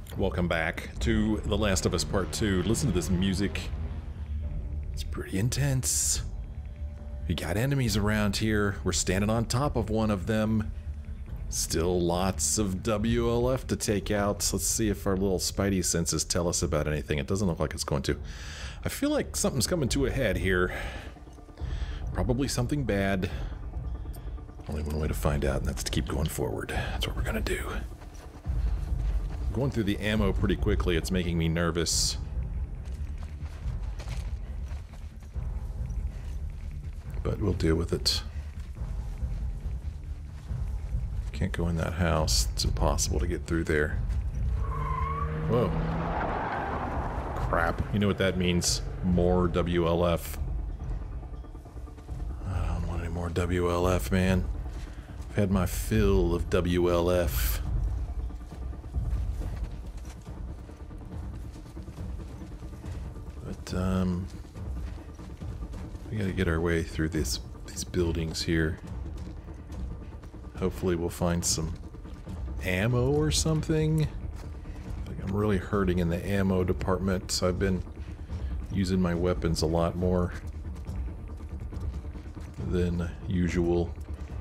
Welcome back to The Last of Us Part 2. Listen to this music. It's pretty intense. We got enemies around here. We're standing on top of one of them. Still lots of WLF to take out. Let's see if our little spidey senses tell us about anything. It doesn't look like it's going to. I feel like something's coming to a head here. Probably something bad. Only one way to find out, and that's to keep going forward. That's what we're gonna do. Going through the ammo pretty quickly, it's making me nervous. But we'll deal with it. Can't go in that house. It's impossible to get through there. Whoa. Crap. You know what that means. More WLF. I don't want any more WLF, man. I've had my fill of WLF. We gotta get our way through these buildings here. Hopefully we'll find some ammo or something. I think I'm really hurting in the ammo department, so I've been using my weapons a lot more than usual.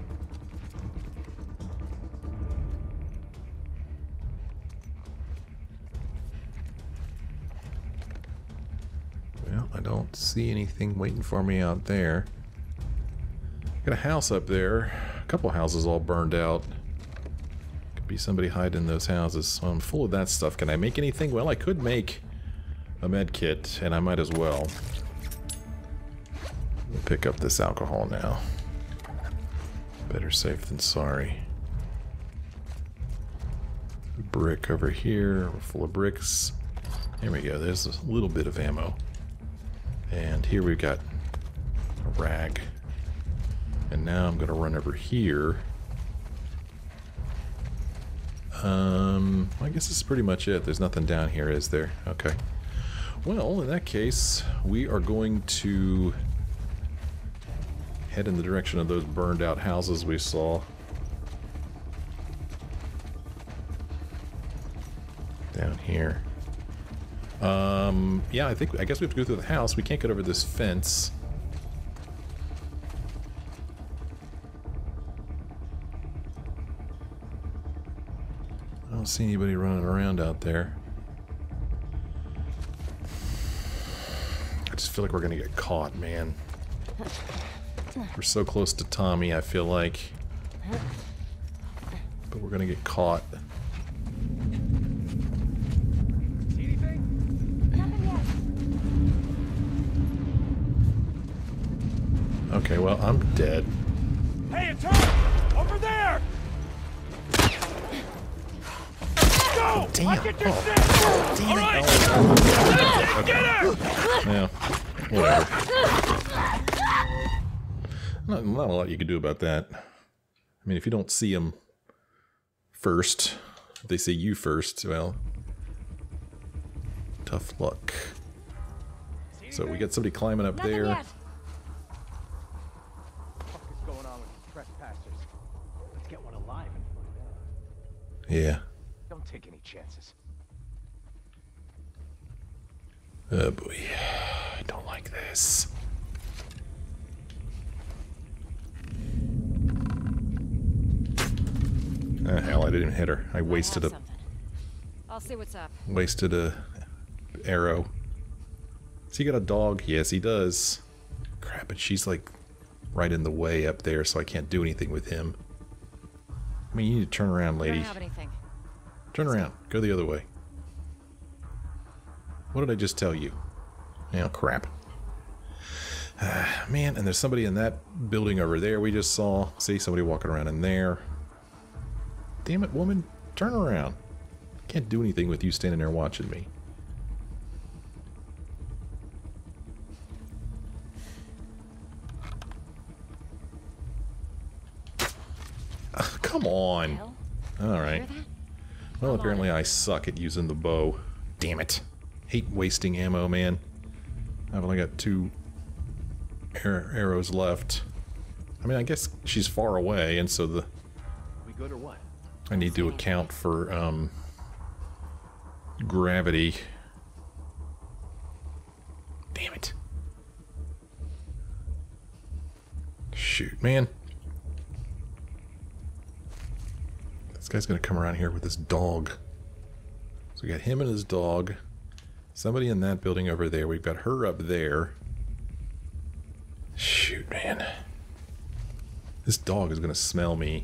I don't see anything waiting for me out there. Got a house up there. A couple houses all burned out. Could be somebody hiding in those houses. Well, I'm full of that stuff. Can I make anything? Well, I could make a med kit, and I might as well. We'll pick up this alcohol now. Better safe than sorry. Brick over here. We're full of bricks. There we go. There's a little bit of ammo. And here we've got a rag. And now I'm going to run over here. I guess this is pretty much it. There's nothing down here, is there? Okay. Well, in that case, we are going to head in the direction of those burned out houses we saw. Down here. Yeah, I guess we have to go through the house. We can't get over this fence. I don't see anybody running around out there. I just feel like we're gonna get caught, man. We're so close to Tommy, I feel like. But we're gonna get caught. Okay, well, I'm dead. Hey, it's her! Over there! Go! Oh, damn. I get your Oh. shit! Damn All it. right! Oh. Get her! Yeah, whatever. Not a lot you can do about that. I mean, if you don't see them first, if they see you first, well, tough luck. So we got somebody climbing up there. What is going on with these trespassers? Let's get one alive and find out. Yeah. Don't take any chances. Oh boy. I don't like this. Ah, hell, I didn't hit her. I wasted a I'll see what's up. wasted a arrow. Has he got a dog? Yes, he does. Crap, and she's like right in the way up there, so I can't do anything with him. I mean, you need to turn around, lady. Don't have anything. Turn around. Go the other way. What did I just tell you? Oh, crap. Man, and there's somebody in that building over there we just saw. See, somebody walking around in there. Damn it, woman. Turn around. Can't do anything with you standing there watching me. Come on. Alright. Well, apparently I suck at using the bow. Damn it. Hate wasting ammo, man. I've only got 2 arrows left. I mean, I guess she's far away, and so the... We good or what? I need to account for, gravity. Damn it. Shoot, man. This guy's gonna come around here with his dog. So we got him and his dog. Somebody in that building over there. We've got her up there. Shoot, man. This dog is gonna smell me.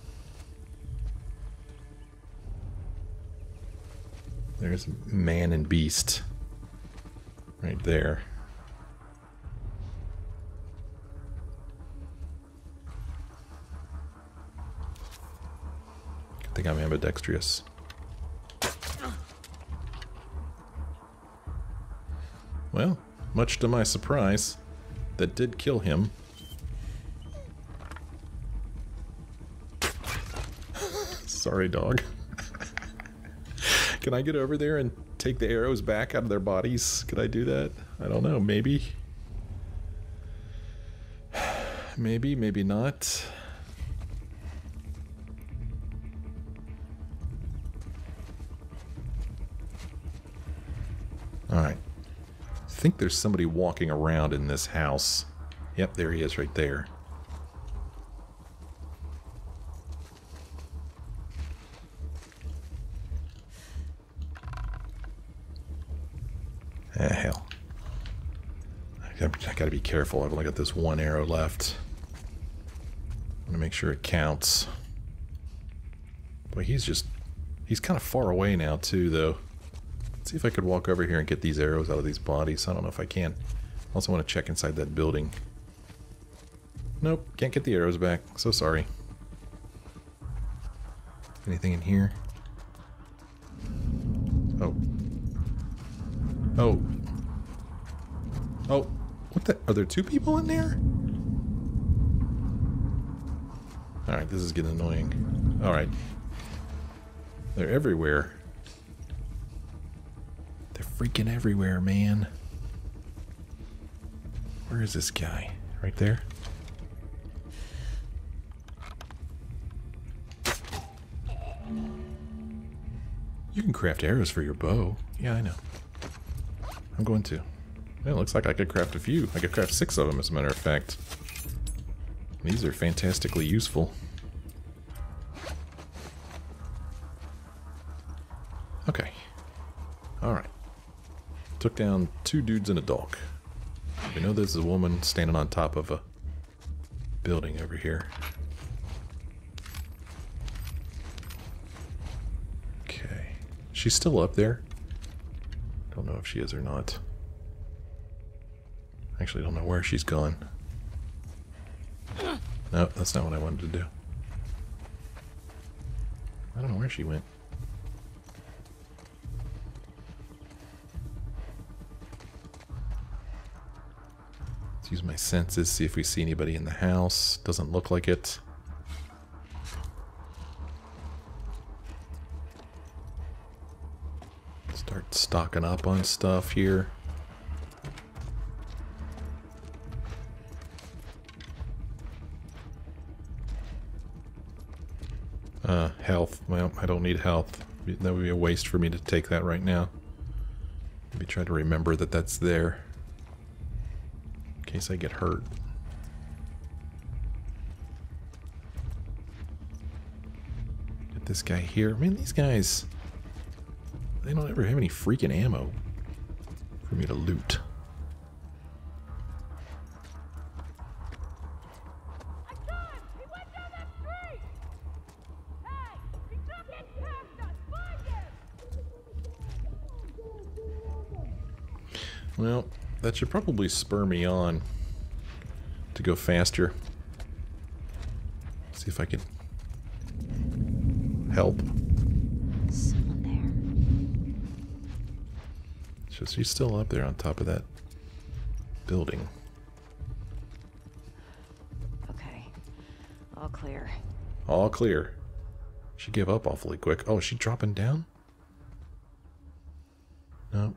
There's man and beast. Right there. I think I'm ambidextrous. Well, much to my surprise, that did kill him. Sorry, dog. Can I get over there and take the arrows back out of their bodies? Could I do that? I don't know, maybe. Maybe, maybe not. Alright. I think there's somebody walking around in this house. Yep, there he is right there. Ah, hell. I gotta be careful. I've only got this one arrow left. I'm gonna make sure it counts. Boy, he's kind of far away now too, though. Let's see if I could walk over here and get these arrows out of these bodies. I don't know if I can. Also want to check inside that building. Nope, can't get the arrows back. So sorry. Anything in here? Oh. Oh. Oh. What the? Are there two people in there? Alright, this is getting annoying. Alright. They're everywhere. They're freaking everywhere, man. Where is this guy? Right there? You can craft arrows for your bow. Yeah, I know. I'm going to. Well, it looks like I could craft a few. I could craft 6 of them, as a matter of fact. These are fantastically useful. Okay. Alright. Took down 2 dudes and a dog. We know there's a woman standing on top of a building over here. Okay. She's still up there. Don't know if she is or not. Actually, don't know where she's gone. No, that's not what I wanted to do. I don't know where she went. Let's use my senses, see if we see anybody in the house. Doesn't look like it. Start stocking up on stuff here. Health. Well, I don't need health. That would be a waste for me to take that right now. Maybe try to remember that that's there. In case I get hurt. Get this guy here. I mean, these guys... they don't ever have any freaking ammo for me to loot. Well, that should probably spur me on to go faster. See if I can help. Someone there. So she's still up there on top of that building. Okay. All clear. All clear. She gave up awfully quick. Oh, is she dropping down? No.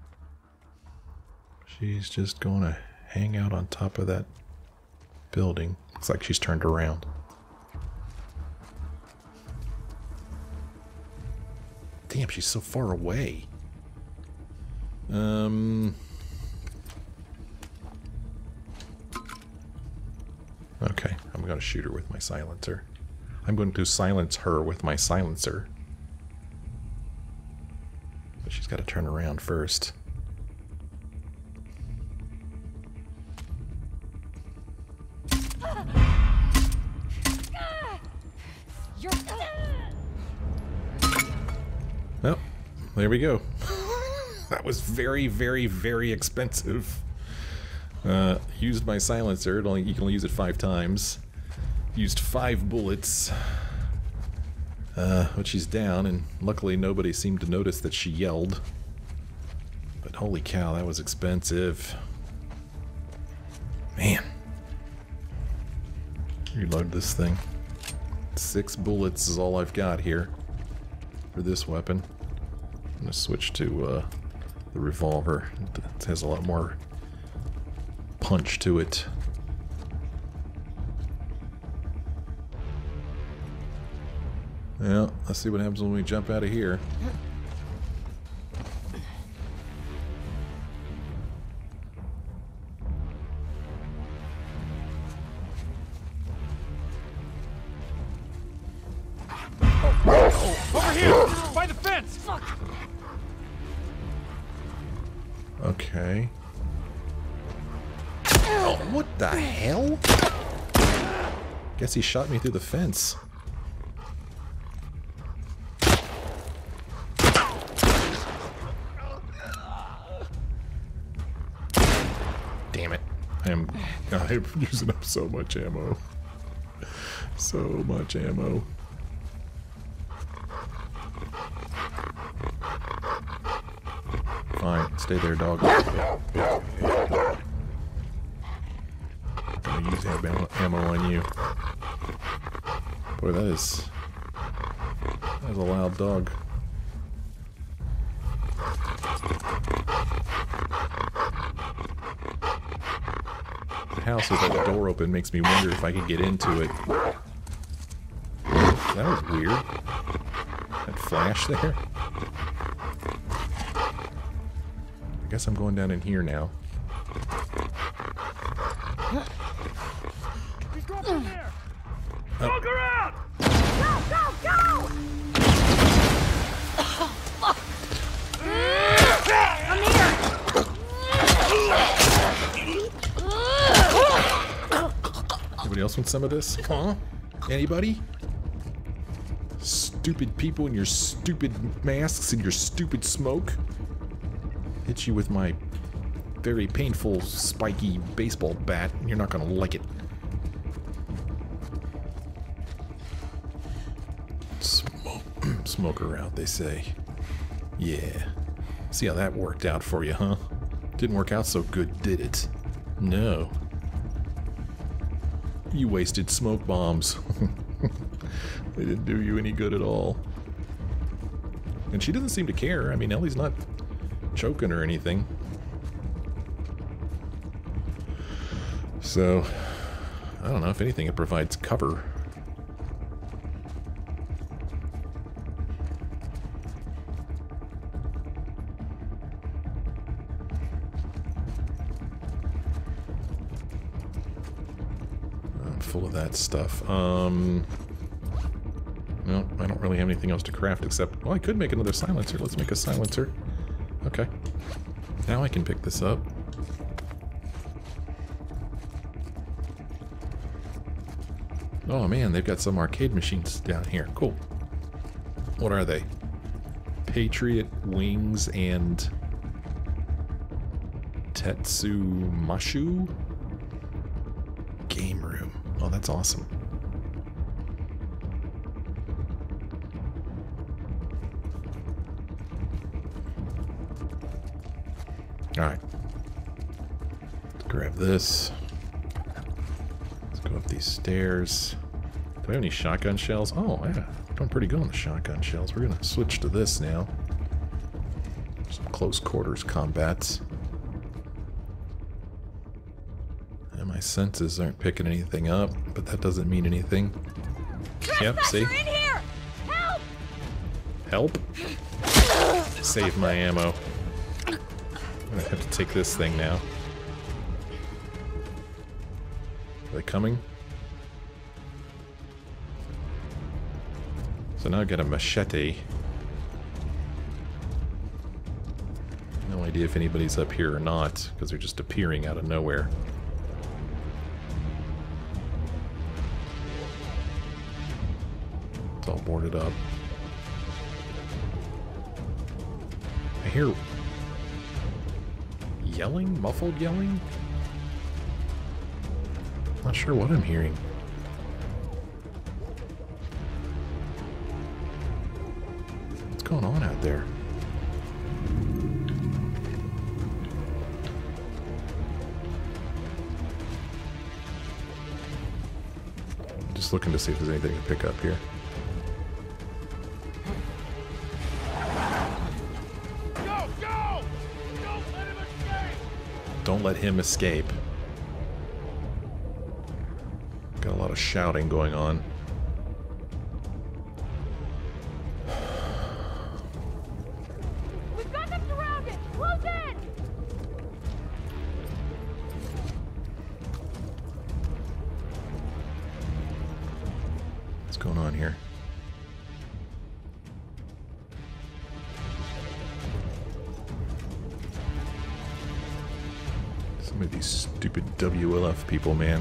She's just going to hang out on top of that building. Looks like she's turned around. Damn, she's so far away. Okay, I'm going to shoot her with my silencer. I'm going to silence her with my silencer. But she's got to turn around first. Well, there we go. That was very, very, very expensive. Used my silencer. You can only use it 5 times. Used 5 bullets. But she's down, and luckily nobody seemed to notice that she yelled. But holy cow, that was expensive. Man. Reload this thing. 6 bullets is all I've got here for this weapon. I'm gonna switch to the revolver. It has a lot more punch to it. Yeah, let's see what happens when we jump out of here. Over here! By the fence! Fuck! Okay. Oh, what the hell? Guess he shot me through the fence. Damn it. I'm using up so much ammo. So much ammo. Fine, stay there, dog. I'm gonna use ammo on you. Boy, that is a loud dog. The house with that door open makes me wonder if I could get into it. That was weird. That flash there. I guess I'm going down in here now. He's going from there! Oh. Look around! Go, go, go! Oh, fuck! I'm here! Anybody else want some of this? Huh? Anybody? Stupid people in your stupid masks and your stupid smoke. Hit you with my very painful, spiky baseball bat, and you're not gonna like it. Smoke her out, they say. Yeah. See how that worked out for you, huh? Didn't work out so good, did it? No. You wasted smoke bombs. They didn't do you any good at all. And she doesn't seem to care. I mean, Ellie's not choking or anything. So, I don't know. If anything, it provides cover. I'm full of that stuff. No, I don't really have anything else to craft except... Well, I could make another silencer. Let's make a silencer. Okay. Now I can pick this up. Oh man, they've got some arcade machines down here. Cool. What are they? Patriot Wings and... Tetsumashu? Game room. Oh, that's awesome. Alright. Let's grab this. Let's go up these stairs. Do I have any shotgun shells? Oh, yeah. Doing pretty good on the shotgun shells. We're gonna switch to this now. Some close quarters combats. And my senses aren't picking anything up, but that doesn't mean anything. Yep, see? In here! Help! Help. Save my ammo. I'm gonna have to take this thing now. Are they coming? So now I've got a machete. No idea if anybody's up here or not, because they're just appearing out of nowhere. It's all boarded up. I hear yelling? Muffled yelling? Not sure what I'm hearing. What's going on out there? Just looking to see if there's anything to pick up here. Go! Go! Don't let him escape! Don't let him escape. Got a lot of shouting going on. We've got them surrounded! Close in! What's going on here? Some of these stupid WLF people, man.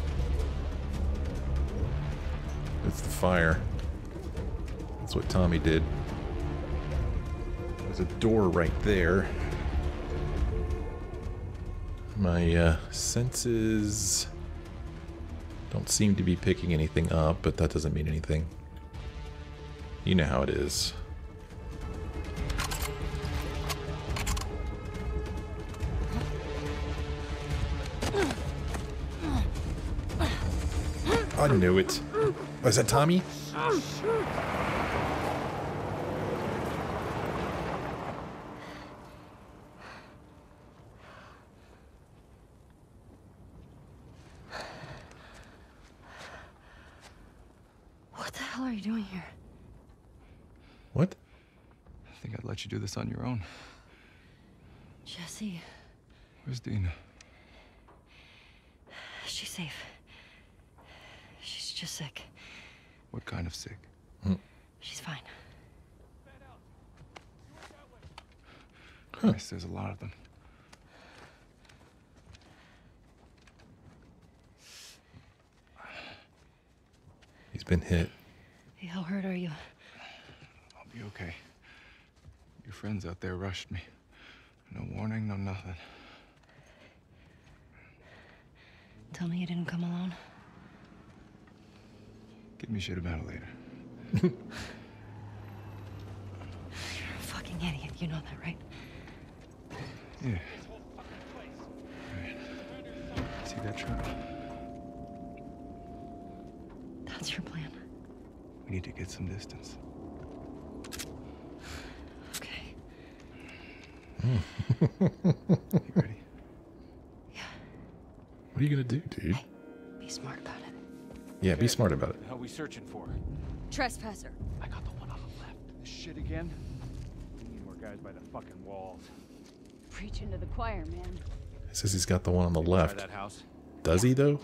It's the fire. That's what Tommy did. There's a door right there. My senses don't seem to be picking anything up, but that doesn't mean anything. You know how it is. I knew it. Was that Tommy? What the hell are you doing here? What? I think I'd let you do this on your own. Jesse, Where's Dina? she's safe. She's just sick. What kind of sick? She's fine. Christ, there's a lot of them. He's been hit. Hey, how hurt are you? I'll be okay. Your friends out there rushed me. No warning, no nothing. Tell me you didn't come alone. Give me shit about it later. You're a fucking idiot. You know that, right? Yeah. Right. See that truck? That's your plan. We need to get some distance. Okay. You ready? Yeah. What are you gonna do, dude? Hey, be smart about it. Yeah, be smart about it. What the hell are we searching for? Trespasser. I got the one on the left. This shit again? We need more guys by the fucking walls. Preaching to the choir, man. It says he's got the one on the Try left. that house. Does he, though?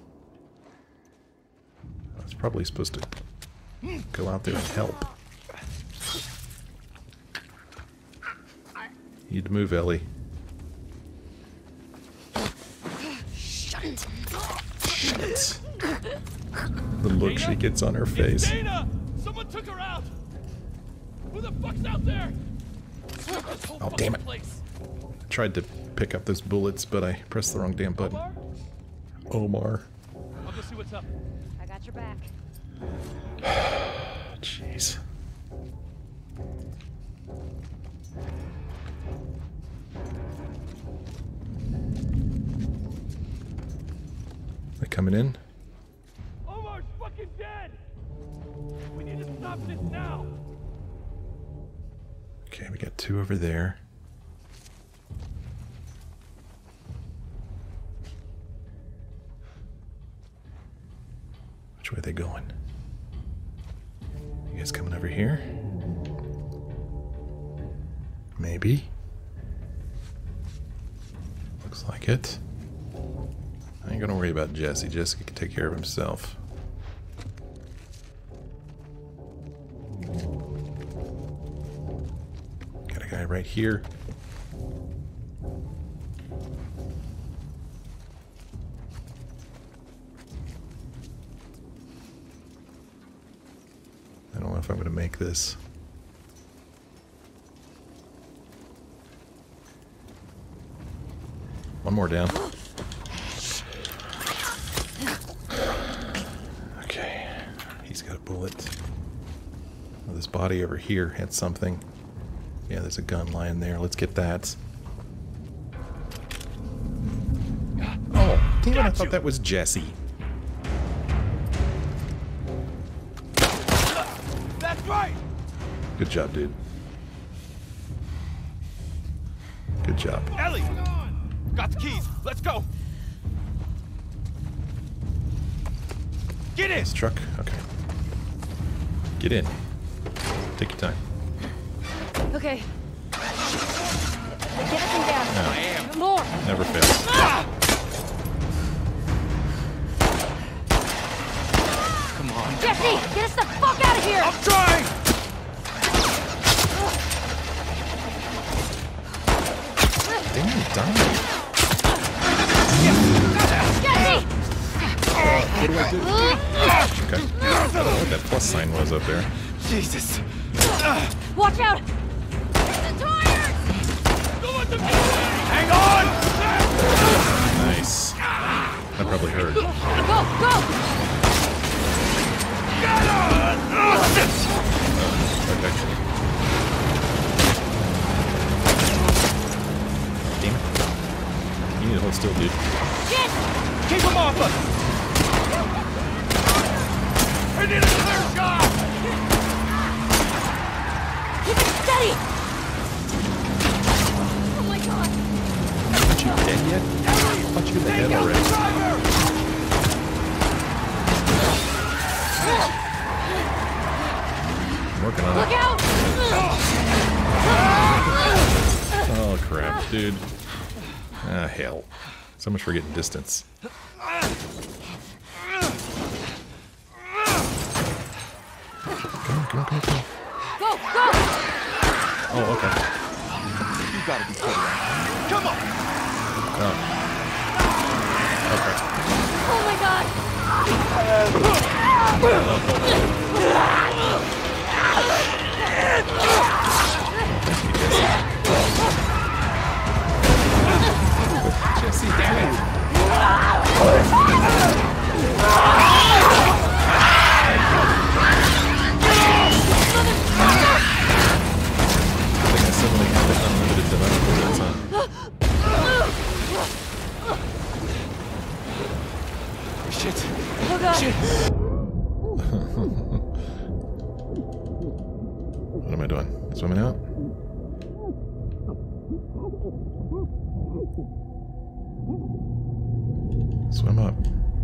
I was probably supposed to go out there and help. You need to move, Ellie. Shut it. Shit. The look she gets on her face. Dana! Someone took her out! Who the fuck's out there? Oh, damn it. I tried to pick up those bullets, but I pressed the wrong damn button. Omar. I'll go see what's up. I got your back. Jeez. They coming in? Omar's fucking dead! We need to stop this now! Okay, we got two over there. Which way are they going? You guys coming over here? Maybe. Looks like it. I ain't gonna worry about Jesse. Jesse can take care of himself. Got a guy right here. I don't know if I'm gonna make this. One more down. Okay, he's got a bullet. Oh, this body over here had something. Yeah, there's a gun lying there. Let's get that. Oh, damn it, I thought that was Jesse. That's right! Good job, dude. Good job. Ellie! Got the keys. Let's go! Get in! This truck? Okay. Get in. Take your time. Okay. Get everything down. No. Even more. Never fails. Come on. Jesse, get us the fuck out of here! I'm trying! Damn, you died. Jesse! What do I do? Okay. I don't know what that plus sign was up there. Jesus. Watch out! It's the tires! Don't let them get away! Hang on! Nice. That probably hurt. Go, go! Get on! Okay. Damn it. You need to hold still, dude. Shit! Keep him off us! I need a clear shot! Keep it steady! Oh my god! Aren't you dead yet? I thought you in the head already. I'm working on Look it. out! Oh, crap, dude. Ah, hell. So much for getting distance. Come on. Go, go! Oh, okay. You gotta be kidding me. Come on! Oh. Okay. Oh my god! Jesse, damn it! I think I suddenly have the unlimited amount of bullets on. Shit. Oh god! Shit. What am I doing? Swimming out? Swim up.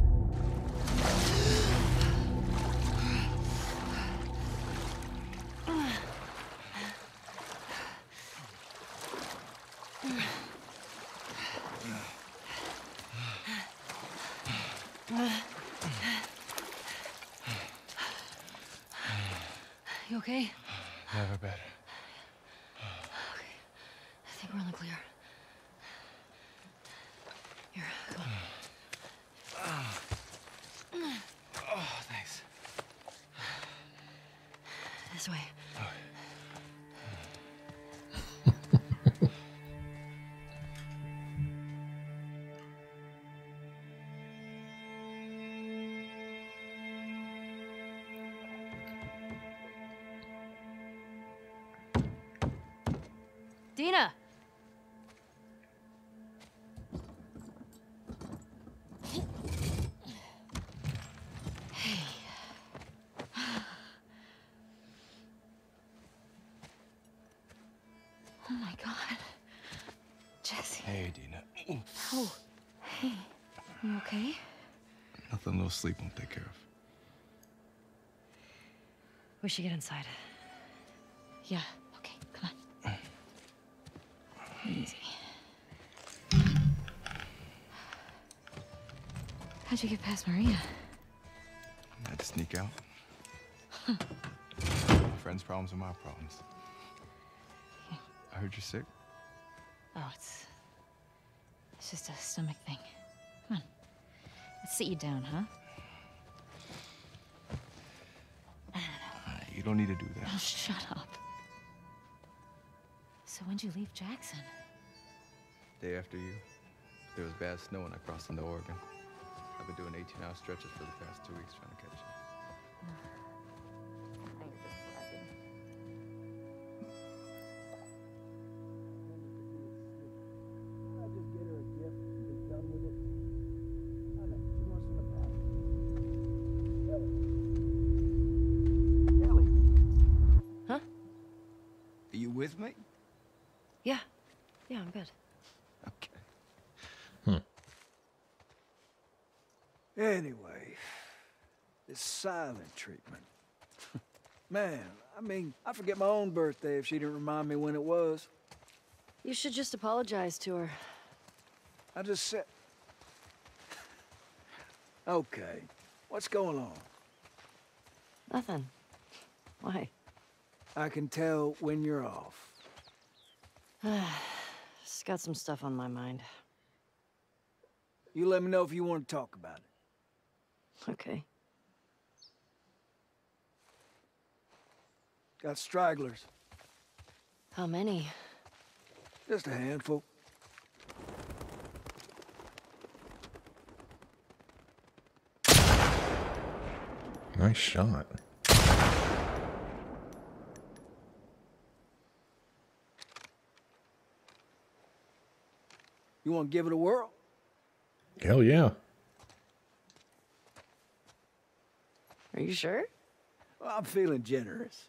You okay? Never better. Okay. I think we're on the clear. Here, come on. Oh, thanks. This way. Dina! Hey. Oh my god. Jesse. Hey, Dina. Oh. Hey. You okay? Nothing a little sleep won't take care of. We should get inside. Yeah. Okay, come on. How'd you get past Maria? I had to sneak out. Friends' problems are my problems. I heard you're sick. Oh, it's just a stomach thing. Come on. Let's sit you down, huh? You don't need to do that. Oh, shut up. So when'd you leave Jackson? Day after you, there was bad snow and I crossed into Oregon. I've been doing 18-hour stretches for the past 2 weeks trying to catch you. I'll just get her a gift and be done with it. I know, she wants in the back. Ellie. Huh? Are you with me? Yeah. Yeah, I'm good. Okay. Anyway, this silent treatment. Man, I mean, I forget my own birthday if she didn't remind me when it was. You should just apologize to her. I just said... Okay, what's going on? Nothing. Why? I can tell when you're off. Just got some stuff on my mind. You let me know if you want to talk about it. Okay. Got stragglers. How many? Just a handful. Nice shot. You want to give it a whirl? Hell yeah. Are you sure? Well, I'm feeling generous.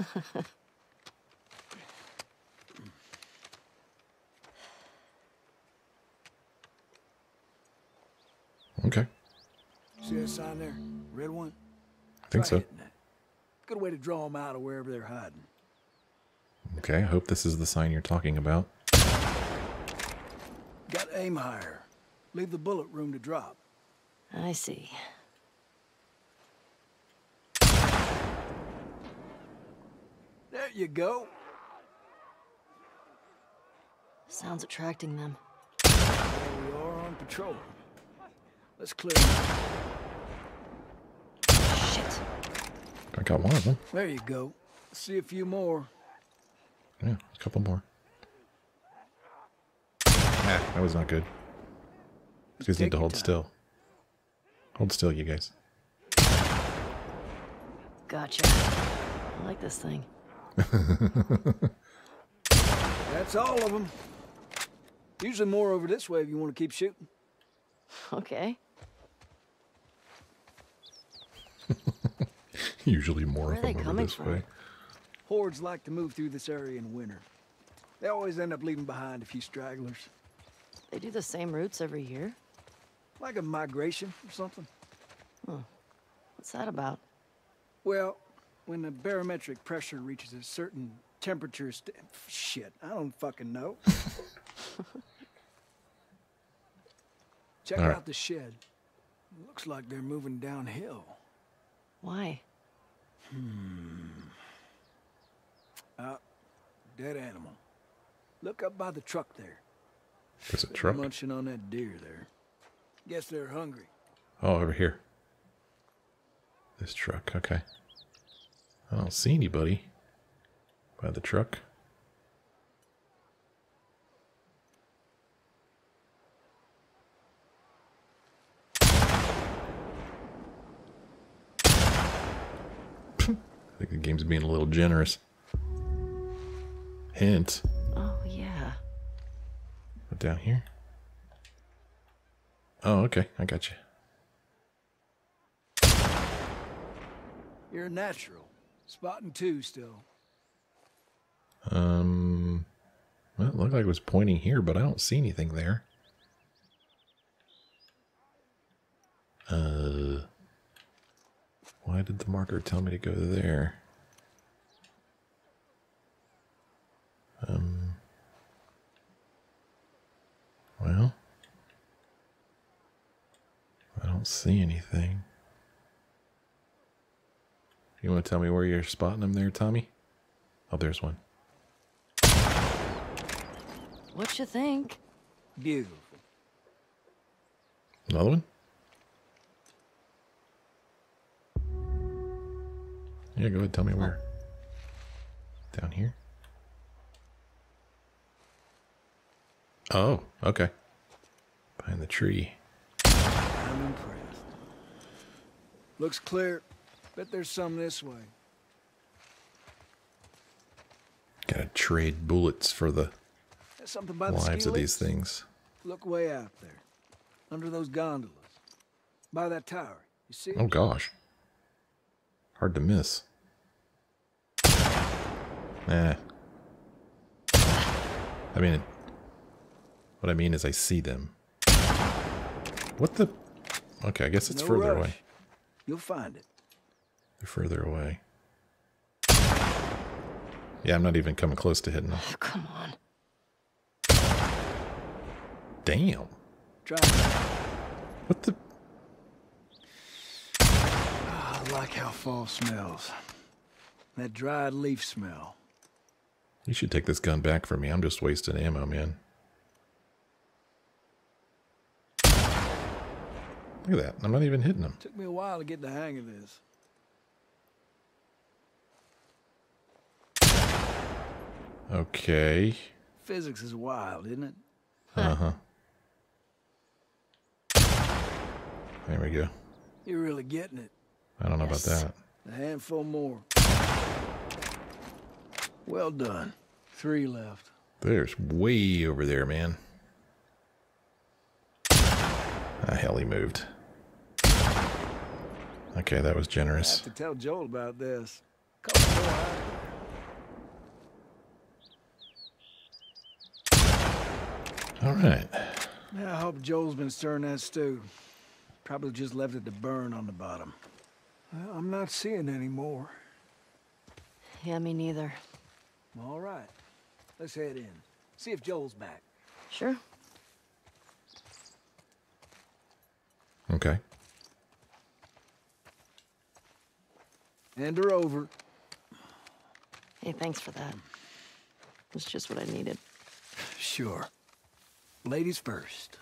Okay. See that sign there? Red one? I think Try so. hitting it. Good way to draw them out of wherever they're hiding. Okay, I hope this is the sign you're talking about. Got to aim higher. Leave the bullet room to drop. I see. There you go. Sounds attracting them. There we are on patrol. Let's clear them. Shit. I got one of them. There you go. See a few more. Yeah, a couple more. Ah, that was not good. You guys need to hold still. Hold still, you guys. Gotcha. I like this thing. That's all of them. Usually more over this way if you want to keep shooting. Okay. Usually more Where of are they them over coming this from? way. Hordes like to move through this area in winter. They always end up leaving behind a few stragglers. They do the same routes every year? Like a migration or something. What's that about? Well, when the barometric pressure reaches a certain temperature... Shit, I don't fucking know. Check All right. out the shed. Looks like they're moving downhill. Why? Dead animal. Look up by the truck there. There's a truck. Munching on that deer there. Guess they're hungry. Oh, over here. This truck, okay. I don't see anybody by the truck. I think the game's being a little generous. Hint. Oh, yeah. What, down here? Oh, okay. I got you. You're a natural. Spotting two still. Well, it looked like it was pointing here, but I don't see anything there. Why did the marker tell me to go there? Well, I don't don't see anything. You want to tell me where you're spotting them there, Tommy? Oh, there's one. What you think? Beautiful. Another one? Yeah, go ahead. Tell me where. Down here? Oh, okay. Behind the tree. I'm impressed. Looks clear. Bet there's some this way. Gotta trade bullets for the There's something by the lives ski of these lifts. things. Look way out there. Under those gondolas. By that tower. You see it? Oh gosh. Hard to miss. Eh. I mean, what I mean is I see them. What the? Okay, I guess it's No further rush. away. You'll find it. They're further away. Yeah, I'm not even coming close to hitting them. Oh, come on. Damn. Try it. What the? I like how fall smells. That dried leaf smell. You should take this gun back from me. I'm just wasting ammo, man. Look at that. I'm not even hitting them. Took me a while to get the hang of this. Okay. Physics is wild, isn't it? Uh-huh. There we go. You're really getting it. I don't know Yes. about that. A handful more. Well done. 3 left. There's way over there, man. Ah, hell, he moved. Okay, that was I generous. have to tell Joel about this. Call Joel out. All right. Yeah, I hope Joel's been stirring that stew. Probably just left it to burn on the bottom. Well, I'm not seeing any more. Yeah, me neither. All right. Let's head in. See if Joel's back. Sure. Okay. Hand her over. Hey, thanks for that. It's just what I needed. Sure. Ladies first.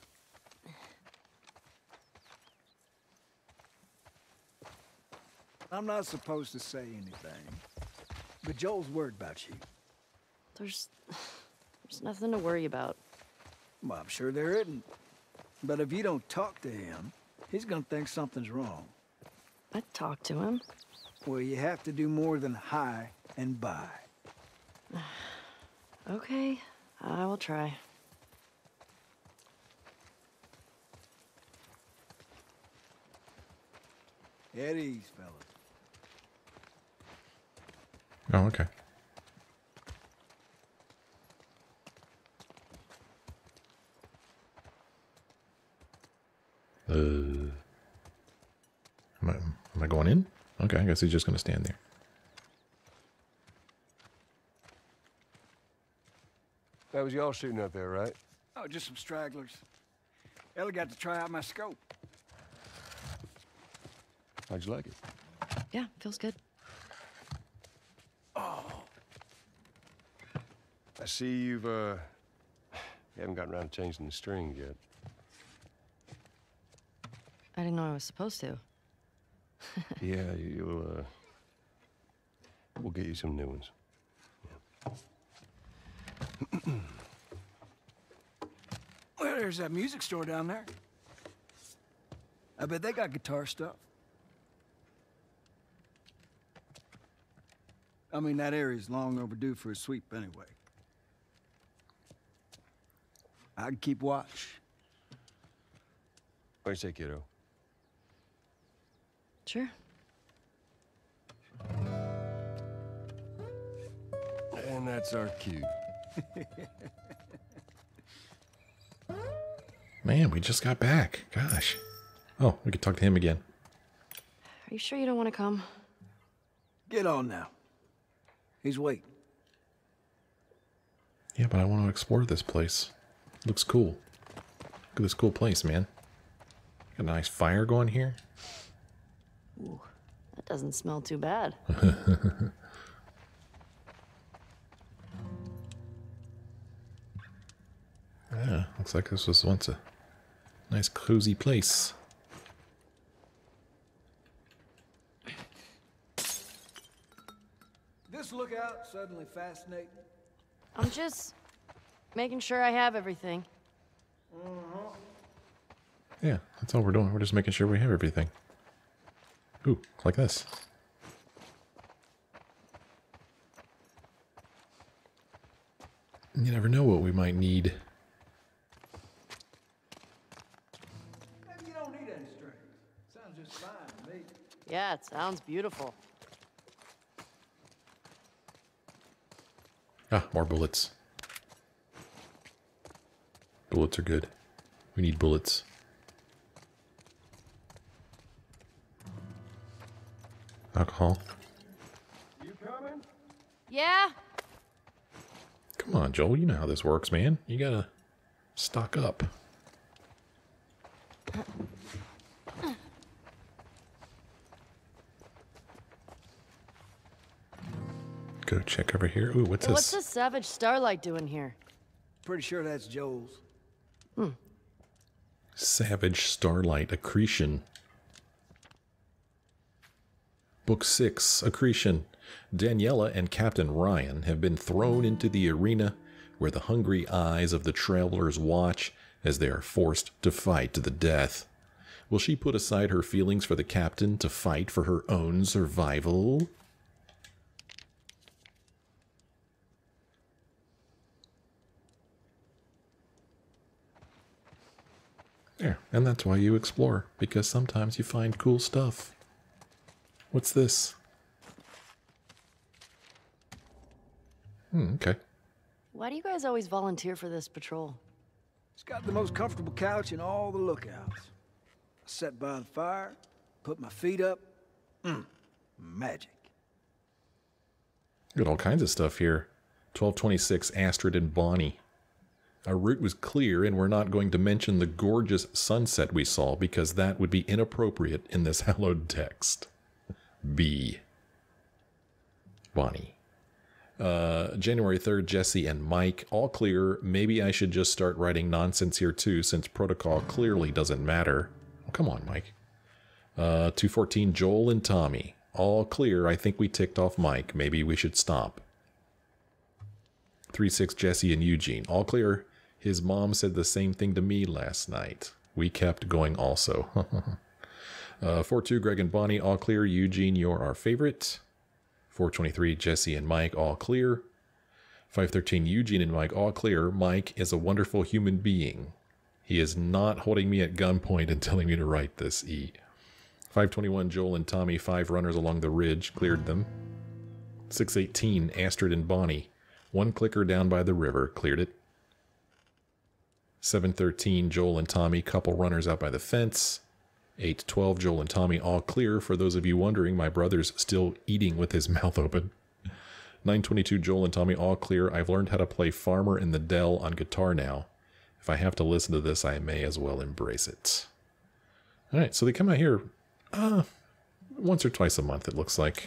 I'm not supposed to say anything, but Joel's worried about you. There's nothing to worry about. Well, I'm sure there isn't. But if you don't talk to him, he's gonna think something's wrong. I'd talk to him. Well, you have to do more than hi and bye. Okay, I will try. At ease, fellas. Oh, okay. Am I going in? Okay, I guess he's just going to stand there. That was y'all shooting up there, right? Oh, just some stragglers. Ellie got to try out my scope. How'd you like it? Yeah, feels good. I see you haven't gotten around to changing the strings yet. I didn't know I was supposed to. Yeah, we'll get you some new ones. Well, there's that music store down there. I bet they got guitar stuff. I mean, that area's long overdue for a sweep anyway. I can keep watch. What do you say, kiddo? Sure. And that's our cue. Man, we just got back. Gosh. Oh, we could talk to him again. Are you sure you don't want to come? Get on now. He's waiting. Yeah, but I want to explore this place. Looks cool. Look at this cool place, man. Got a nice fire going here. Ooh, that doesn't smell too bad. Yeah, looks like this was once a nice cozy place. This lookout suddenly fascinating. I'm just making sure I have everything. Yeah, that's all we're doing. We're just making sure we have everything. Ooh, like this. You never know what we might need. Maybe you don't need any strings. Sounds just fine to me. Yeah, it sounds beautiful. Ah, more bullets. Bullets are good. We need bullets. Alcohol. You coming? Yeah? Come on, Joel. You know how this works, man. You gotta stock up. Go check over here. Ooh, what's What's this? this savage starlight doing here? Pretty sure that's Joel's. Savage Starlight Accretion. Book 6, Accretion. Daniela and Captain Ryan have been thrown into the arena where the hungry eyes of the travelers watch as they are forced to fight to the death. Will she put aside her feelings for the captain to fight for her own survival? There, and that's why you explore, because sometimes you find cool stuff. What's this? Okay. Why do you guys always volunteer for this patrol? It's got the most comfortable couch in all the lookouts. I sat by the fire, put my feet up. Magic. Got all kinds of stuff here. 1226 Astrid and Bonnie. Our route was clear, and we're not going to mention the gorgeous sunset we saw because that would be inappropriate in this hallowed text. B. Bonnie. January 3rd, Jesse and Mike. All clear. Maybe I should just start writing nonsense here too, since protocol clearly doesn't matter. Oh, come on, Mike. 214, Joel and Tommy. All clear. I think we ticked off Mike. Maybe we should stop. 36, Jesse and Eugene. All clear. His mom said the same thing to me last night. We kept going also. 42, Greg and Bonnie. All clear. Eugene, you're our favorite. 423, Jesse and Mike. All clear. 513, Eugene and Mike. All clear. Mike is a wonderful human being. He is not holding me at gunpoint and telling me to write this, E. 521, Joel and Tommy. 5 runners along the ridge. Cleared them. 618, Astrid and Bonnie. 1 clicker down by the river. Cleared it. 713, Joel and Tommy. Couple runners out by the fence. 812, Joel and Tommy. All clear. For those of you wondering, my brother's still eating with his mouth open. 922, Joel and Tommy. All clear. I've learned how to play Farmer in the Dell on guitar now. If I have to listen to this, I may as well embrace it. Alright, so they come out here once or twice a month, it looks like.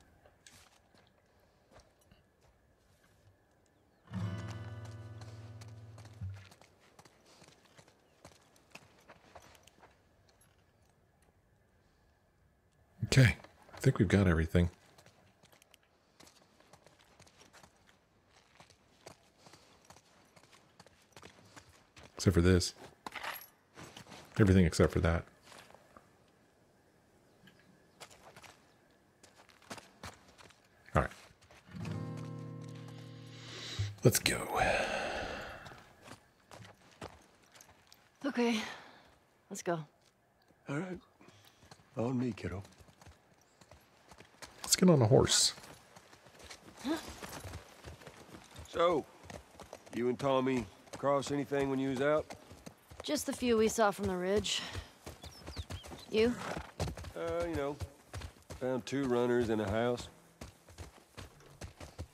Okay, I think we've got everything. Except for this. Everything except for that. Alright. Let's go. Okay, let's go. All right. On me, kiddo. Let's get on a horse. So, you and Tommy cross anything when you was out? Just the few we saw from the ridge. You? You know, found 2 runners in a house.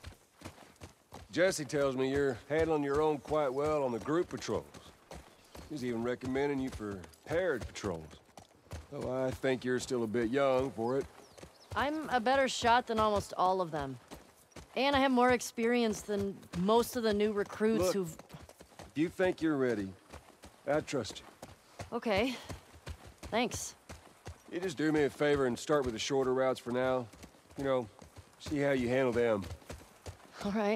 Jesse tells me you're handling your own quite well on the group patrols. He's even recommending you for paired patrols. Well, I think you're still a bit young for it. I'm a better shot than almost all of them. And I have more experience than most of the new recruits Look, who've... if you think you're ready, I trust you. Okay. Thanks. You just do me a favor and start with the shorter routes for now. You know, see how you handle them. All right.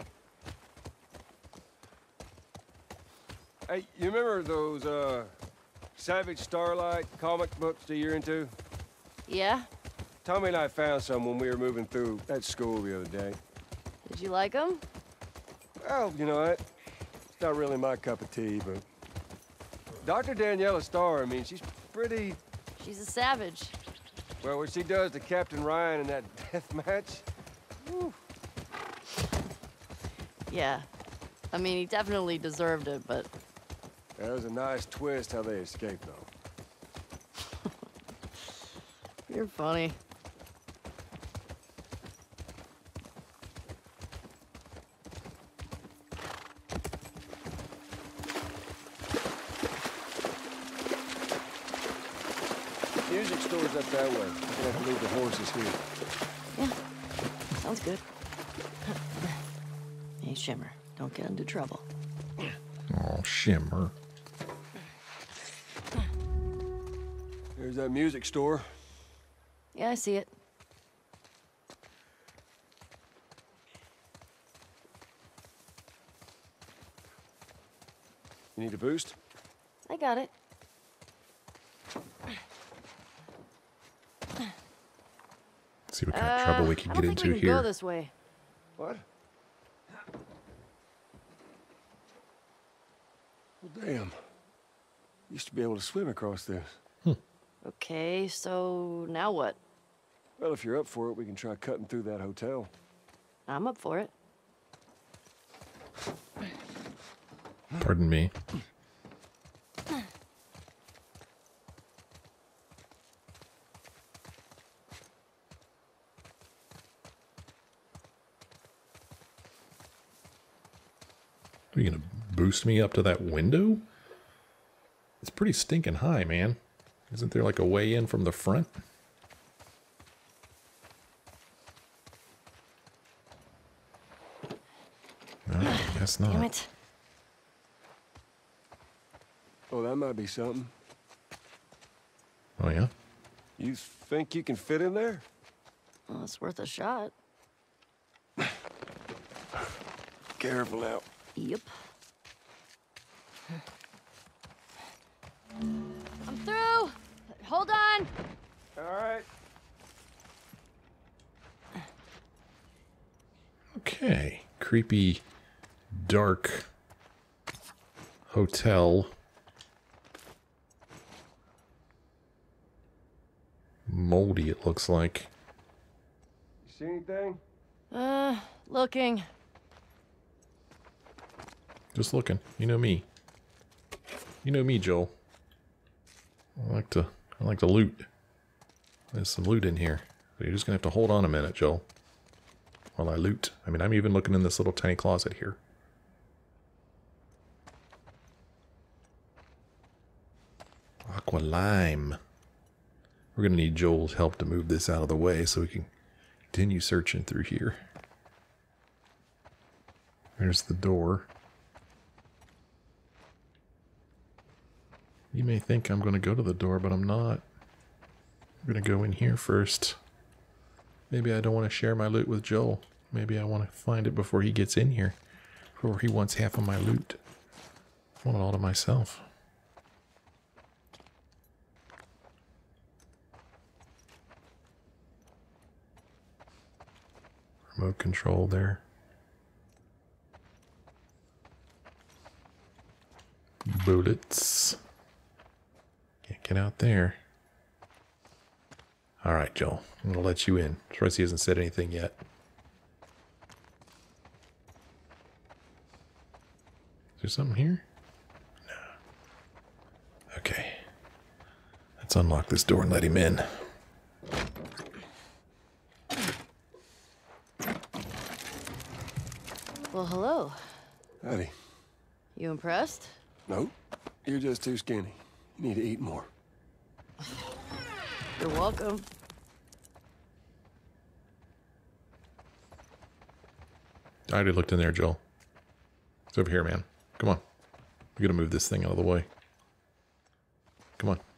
Hey, you remember those, Savage Starlight comic books that you're into? Yeah? Tommy and I found some when we were moving through that school the other day. Did you like them? Well, you know what? It's not really my cup of tea, but... Dr. Daniela Starr, I mean, she's pretty... She's a savage. Well, what she does to Captain Ryan in that death match... Whew. Yeah. I mean, he definitely deserved it, but... That was a nice twist how they escaped, though. You're funny. Music store's up that way. We're gonna have to leave the horses here. Yeah. Sounds good. Hey, Shimmer. Don't get into trouble. Oh, Shimmer. There's that music store. Yeah, I see it. You need a boost? I got it. See what kind of trouble we can I get don't think into we can here. go this way. What? Well, damn. Used to be able to swim across this. Okay, so now what? Well, if you're up for it, we can try cutting through that hotel. I'm up for it. Pardon me. Are you gonna boost me up to that window? It's pretty stinking high, man. Isn't there like a way in from the front? No, I guess not. Damn it. Oh, that might be something. Oh, yeah? You think you can fit in there? Well, it's worth a shot. Careful now. Yep. I'm through! Hold on! All right. Okay. Creepy, dark hotel. Moldy, it looks like. You see anything? Looking. Just looking. You know me. You know me, Joel. I like to loot. There's some loot in here. So you're just gonna have to hold on a minute, Joel. While I loot. I mean, I'm even looking in this little tiny closet here. Aqua lime. We're gonna need Joel's help to move this out of the way so we can continue searching through here. There's the door. You may think I'm going to go to the door, but I'm not. I'm going to go in here first. Maybe I don't want to share my loot with Joel. Maybe I want to find it before he gets in here. Before he wants half of my loot. I want it all to myself. Remote control there. Bullets. Can't get out there. Alright, Joel. I'm gonna let you in. Surprised he hasn't said anything yet. Is there something here? No. Okay. Let's unlock this door and let him in. Well, hello. Howdy. You impressed? No? You're just too skinny. You need to eat more. You're welcome. I already looked in there, Joel. It's over here, man. Come on. We gotta move this thing out of the way. Come on.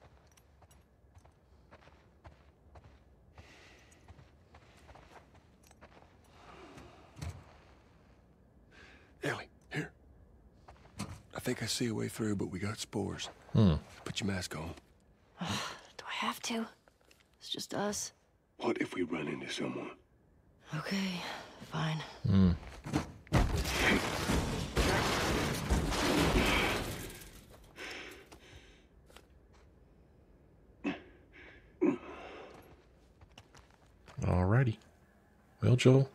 Ellie, here. I think I see a way through, but we got spores. Put your mask on. Do I have to? It's just us. What if we run into someone? Okay, fine. Alrighty. Well, Joel,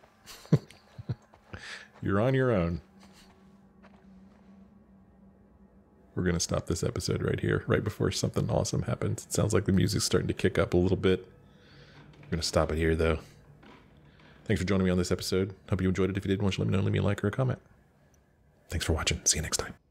you're on your own. We're going to stop this episode right here, right before something awesome happens. It sounds like the music's starting to kick up a little bit. We're going to stop it here, though. Thanks for joining me on this episode. Hope you enjoyed it. If you did, why don't you let me know, leave me a like or a comment. Thanks for watching. See you next time.